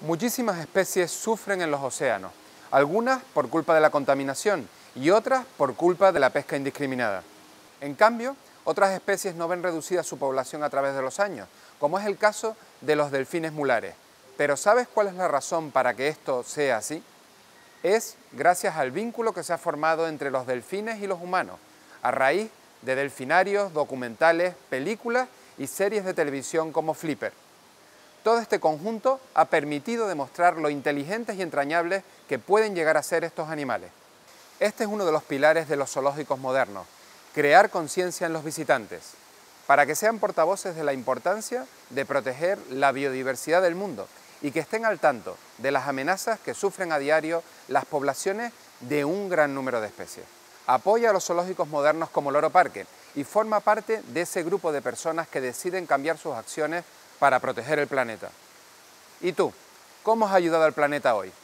Muchísimas especies sufren en los océanos, algunas por culpa de la contaminación y otras por culpa de la pesca indiscriminada. En cambio, otras especies no ven reducida su población a través de los años, como es el caso de los delfines mulares. Pero ¿sabes cuál es la razón para que esto sea así? Es gracias al vínculo que se ha formado entre los delfines y los humanos, a raíz de delfinarios, documentales, películas y series de televisión como Flipper. Todo este conjunto ha permitido demostrar lo inteligentes y entrañables que pueden llegar a ser estos animales. Este es uno de los pilares de los zoológicos modernos, crear conciencia en los visitantes, para que sean portavoces de la importancia de proteger la biodiversidad del mundo y que estén al tanto de las amenazas que sufren a diario las poblaciones de un gran número de especies. Apoya a los zoológicos modernos como Loro Parque y forma parte de ese grupo de personas que deciden cambiar sus acciones para proteger el planeta. ¿Y tú? ¿Cómo has ayudado al planeta hoy?